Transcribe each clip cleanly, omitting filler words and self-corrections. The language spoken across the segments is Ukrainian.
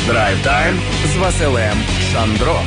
Драйв Тайм з Василем Шандро.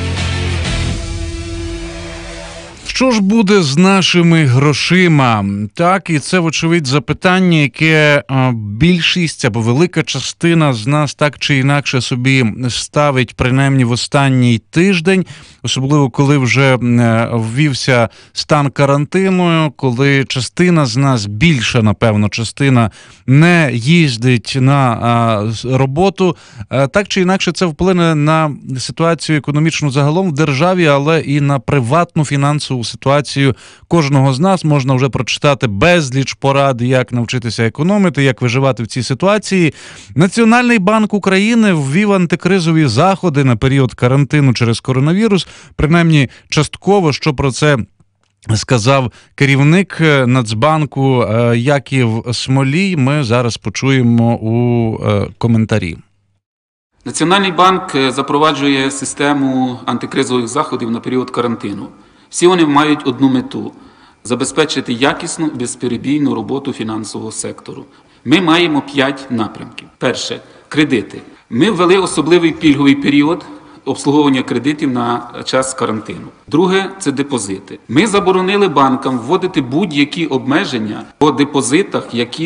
Що ж буде з нашими грошима? Так, і це, вочевидь, запитання, яке більшість або велика частина з нас так чи інакше собі ставить, принаймні в останній тиждень, особливо коли вже ввівся стан карантину, коли частина з нас, більша, напевно, частина не їздить на роботу. Так чи інакше це вплине на ситуацію економічну загалом в державі, але і на приватну фінансову ситуацію кожного з нас. Можна вже прочитати безліч порад, як навчитися економити, як виживати в цій ситуації. Національний банк України ввів антикризові заходи на період карантину через коронавірус, принаймні частково, що про це сказав керівник Нацбанку Яків Смолій, ми зараз почуємо у коментарі. Національний банк запроваджує систему антикризових заходів на період карантину. Всі вони мають одну мету – забезпечити якісну, безперебійну роботу фінансового сектору. Ми маємо 5 напрямків. Перше – кредити. Ми ввели особливий пільговий період обслуговування кредитів на час карантину. Друге – це депозити. Ми заборонили банкам вводити будь-які обмеження по депозитах,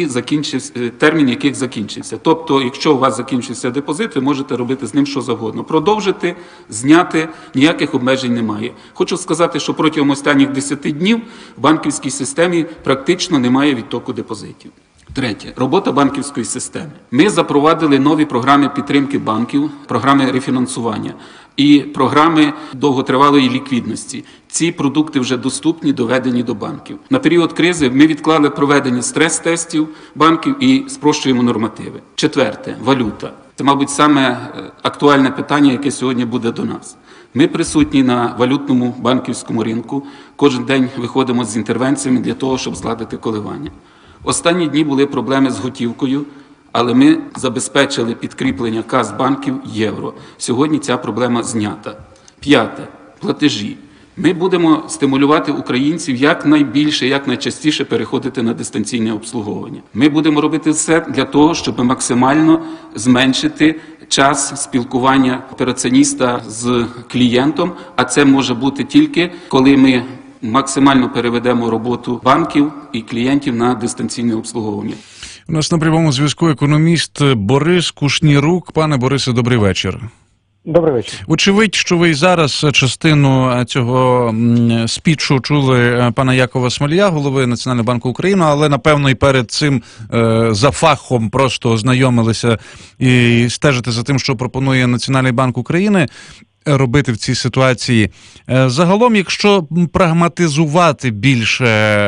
термін яких закінчився. Тобто, якщо у вас закінчився депозит, ви можете робити з ним що завгодно. Продовжити, зняти, ніяких обмежень немає. Хочу сказати, що протягом останніх 10 днів в банківській системі практично немає відтоку депозитів. Третє. Робота банківської системи. Ми запровадили нові програми підтримки банків, програми рефінансування і програми довготривалої ліквідності. Ці продукти вже доступні, доведені до банків. На період кризи ми відклали проведення стрес-тестів банків і спрощуємо нормативи. Четверте. Валюта. Це, мабуть, саме актуальне питання, яке сьогодні буде до нас. Ми присутні на валютному банківському ринку. Кожен день виходимо з інтервенціями для того, щоб згладити коливання. Останні дні були проблеми з готівкою, але ми забезпечили підкріплення кас банків євро. Сьогодні ця проблема знята. П'яте. Платежі. Ми будемо стимулювати українців якнайбільше, якнайчастіше переходити на дистанційне обслуговування. Ми будемо робити все для того, щоб максимально зменшити час спілкування операціоніста з клієнтом, а це може бути тільки, коли ми максимально переведемо роботу банків і клієнтів на дистанційне обслуговування. У нас на прямому зв'язку економіст Борис Кушнірук. Пане Борисе, добрий вечір. Добрий вечір. Очевидь, що ви і зараз частину цього спічу чули пана Якова Смолія, голови Національного банку України, але, напевно, і перед цим за фахом просто ознайомилися і стежите за тим, що пропонує Національний банк України робити в цій ситуації. Загалом, якщо прагматизувати більше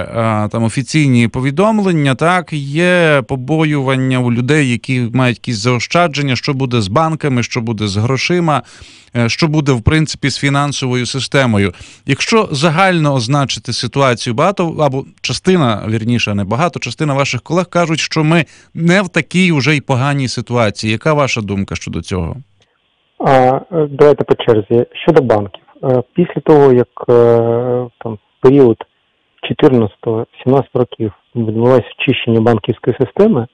офіційні повідомлення, так, є побоювання у людей, які мають якісь заощадження, що буде з банками, що буде з грошима, що буде, в принципі, з фінансовою системою. Якщо загально означити ситуацію, багато, або частина, вірніше, не багато, частина ваших колег кажуть, що ми не в такій уже й поганій ситуації. Яка ваша думка щодо цього? Давайте по черзі. Щодо банків. Після того, як період 14-17 років відбулося очищення банківської системи,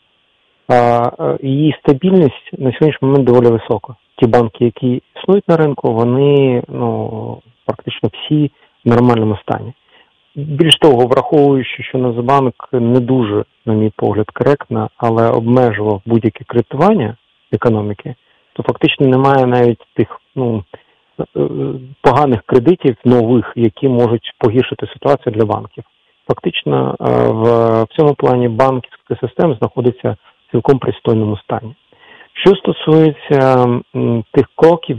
її стабільність на сьогоднішній момент доволі висока. Ті банки, які існують на ринку, вони практично всі в нормальному стані. Більш того, враховуючи, що Нацбанк не дуже, на мій погляд, коректно, але обмежував будь-яке кредитування економіки, то фактично немає навіть тих поганих кредитів нових, які можуть погіршити ситуацію для банків. Фактично в цьому плані банківська система знаходиться в цілком пристойному стані. Що стосується тих кроків,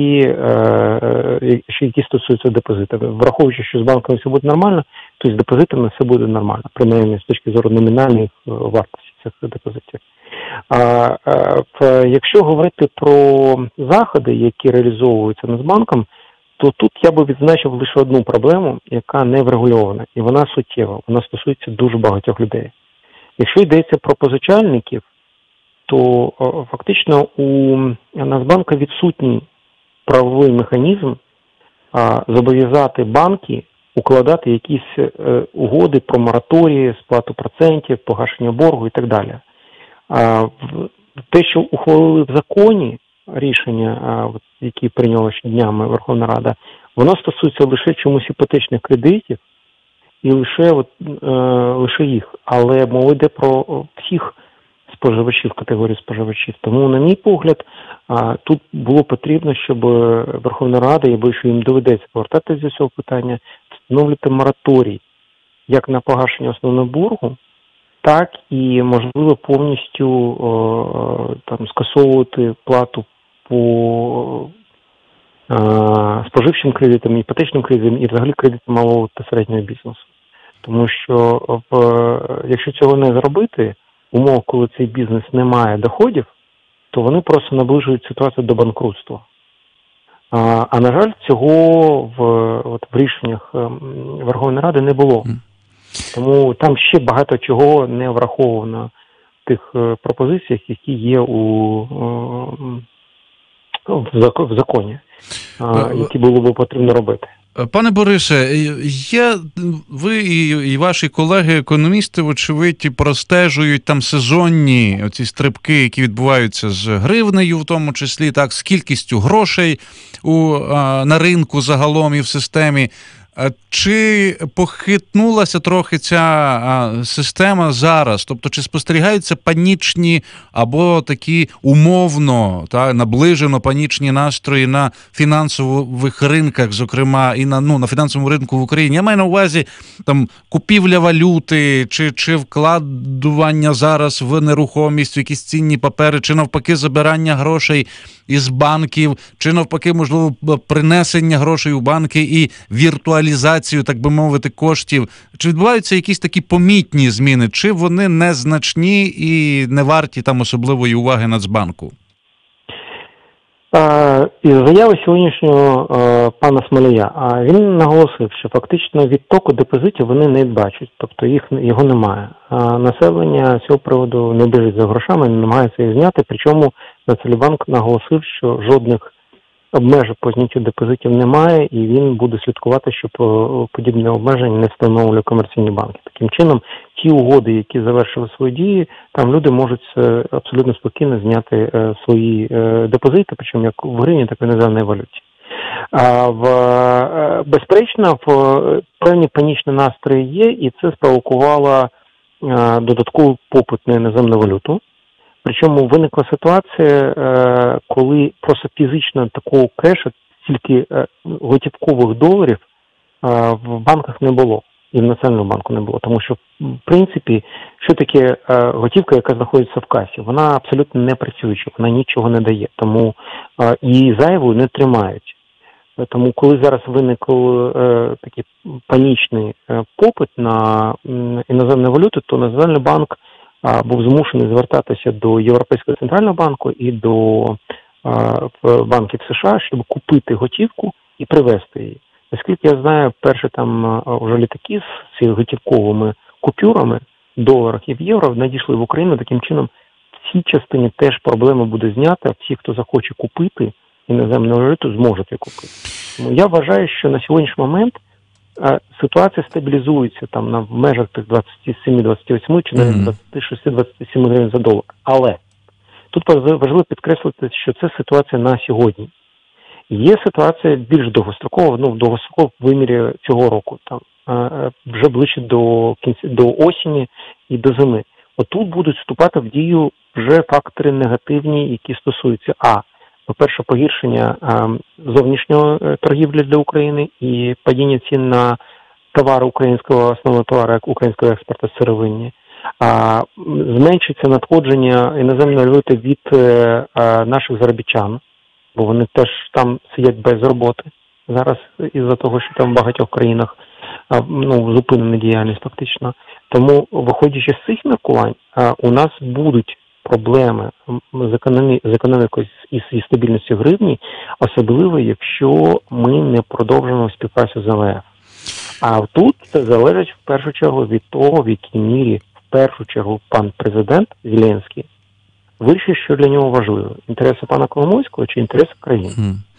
які стосуються депозитів, враховуючи, що з банками все буде нормально, то з депозитами все буде нормально, принаймні з точки зору номінальної вартості цих депозитів. Якщо говорити про заходи, які реалізовуються Нацбанком, то тут я би відзначив лише одну проблему, яка не врегульована, і вона суттєва, вона стосується дуже багатьох людей. Якщо йдеться про позичальників, то фактично у Нацбанка відсутній правовий механізм зобов'язати банки укладати якісь угоди про мораторії, сплату процентів, погашення боргу і так далі. Те, що ухвалили в законі, рішення, які прийняла ще днями Верховна Рада, воно стосується лише чомусь іпотечних кредитів і лише їх. Але мова йде про всіх споживачів, категорії споживачів. Тому, на мій погляд, тут було потрібно, щоб Верховна Рада, якщо їм доведеться повертатися до цього питання, встановлювати мораторій як на погашення основного боргу, так і, можливо, повністю скасовувати плату по споживчим кредитам, іпотечним кредитам і взагалі кредитам малого та середнього бізнесу. Тому що якщо цього не зробити, умов, коли цей бізнес не має доходів, то вони просто наближують ситуацію до банкрутства. А на жаль, цього в рішеннях Верховної Ради не було. Тому там ще багато чого не враховано в тих пропозиціях, які є в законі, які було б потрібно робити. Пане Борисе, ви і ваші колеги-економісти, вочевидь, простежують там сезонні оці стрибки, які відбуваються з гривнею, в тому числі, так, з кількістю грошей на ринку загалом і в системі. Чи похитнулася трохи ця система зараз? Тобто, чи спостерігаються панічні або такі умовно, наближено панічні настрої на фінансових ринках, зокрема, і на фінансовому ринку в Україні? Я маю на увазі там купівля валюти, чи вкладування зараз в нерухомість, в якісь цінні папери, чи навпаки забирання грошей із банків, чи навпаки, можливо, принесення грошей у банки і віртуалізацію, так би мовити, коштів. Чи відбуваються якісь такі помітні зміни, чи вони незначні і не варті там особливої уваги Нацбанку? Із заяви сьогоднішнього пана Смолія, він наголосив, що фактично відтоку депозитів вони не бачать, тобто його немає. Населення з цього приводу не біжить за грошами, не намагається їх зняти, причому Нацбанк наголосив, що жодних обмежень по зняттю депозитів немає, і він буде слідкувати, щоб подібні обмеження не встановлювали комерційні банки. Таким чином, ті угоди, які завершили свої дії, там люди можуть абсолютно спокійно зняти свої депозити, причому як в гривні, так і в іноземній валюті. Безперечно, певні панічні настрої є, і це спровокувало додатковий попит на іноземну валюту. Причому виникла ситуація, коли просто фізично такого кешу, стільки готівкових доларів в банках не було. І в Національному банку не було. Тому що, в принципі, що таке готівка, яка знаходиться в касі? Вона абсолютно не працююча, вона нічого не дає. Тому її зайвою не тримають. Тому коли зараз виник такий панічний попит на іноземну валюту, то Національний банк був змушений звертатися до Європейського центрального банку і до банків США, щоб купити готівку і привезти її. Наскільки я знаю, перші там вже літаки з цими готівковими купюрами в доларах і в євро надійшли в Україну. Таким чином, в цій частині теж проблема буде знята. Всі, хто захоче купити іноземну валюту, зможуть її купити. Тому я вважаю, що на сьогоднішній момент ситуація стабілізується там в межах тих 27-28 чи навіть 26-27 гривень за долар. Але тут важливо підкреслити, що це ситуація на сьогодні. Є ситуація більш довгострокова, в довгостроковому вимірі цього року, там вже ближче до осені і до зими. Отут будуть вступати в дію вже фактори негативні, які стосуються по-перше, погіршення зовнішньої торгівлі для України і падіння цін на товари українського, основного товару, як українського експорту сировинні. Зменшиться надходження іноземної валюти від наших заробітчан, бо вони теж там сидять без роботи зараз із-за того, що там в багатьох країнах зупинена діяльність фактично. Тому, виходячи з цих міркувань, у нас будуть проблеми з економікою і зі стабільністю гривні, особливо, якщо ми не продовжимо співпрацю з МВФ. А тут це залежить в першу чергу від того, в якій мірі в першу чергу пан президент Зеленський вирішить, що для нього важливо. Інтереси пана Коломойського чи інтереси країни?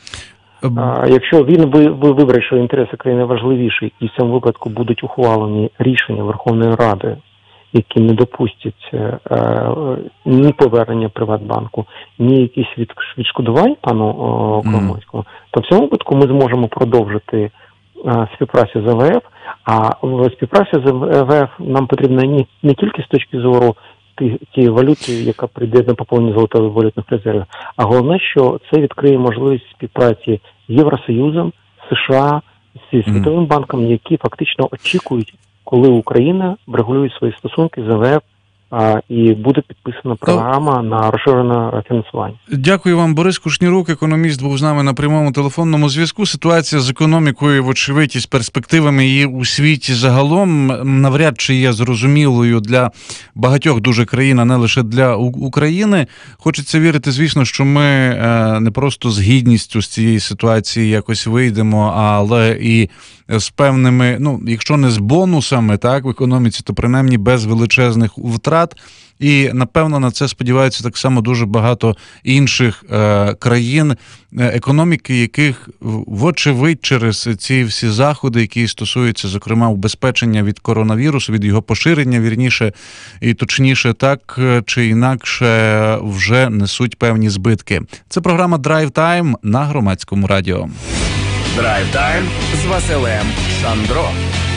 Якщо він вибере, що інтереси країни важливіші, і в цьому випадку будуть ухвалені рішення Верховною Радою, які не допустять ні повернення Приватбанку, ні якісь відшкодувань пану Коломойському, то в цьому випадку ми зможемо продовжити співпрацю з МВФ, а в співпраці з МВФ нам потрібно не тільки з точки зору тієї валюти, яка прийде на поповнення золотових валютних резервів, а головне, що це відкриє можливість співпраці з Євросоюзом, США, зі Світовим банком, які фактично очікують, коли Україна врегулює свої стосунки з МВФ, і буде підписана програма на розширене фінансування. Дякую вам, Борис Кушнірук, економіст, був з нами на прямому телефонному зв'язку. Ситуація з економікою, вочевидь, і з перспективами її у світі загалом навряд чи є зрозумілою для багатьох дуже країн, а не лише для України. Хочеться вірити, звісно, що ми не просто з гідністю з цієї ситуації якось вийдемо, але і з певними, якщо не з бонусами, так, в економіці, то принаймні без величезних втрат. І, напевно, на це сподіваються так само дуже багато інших країн, економіки яких, вочевидь, через ці всі заходи, які стосуються, зокрема, убезпечення від коронавірусу, від його поширення, вірніше і точніше, так чи інакше, вже несуть певні збитки. Це програма «Драйв Тайм» на Громадському радіо. Драйв Тайм з Василем Шандро.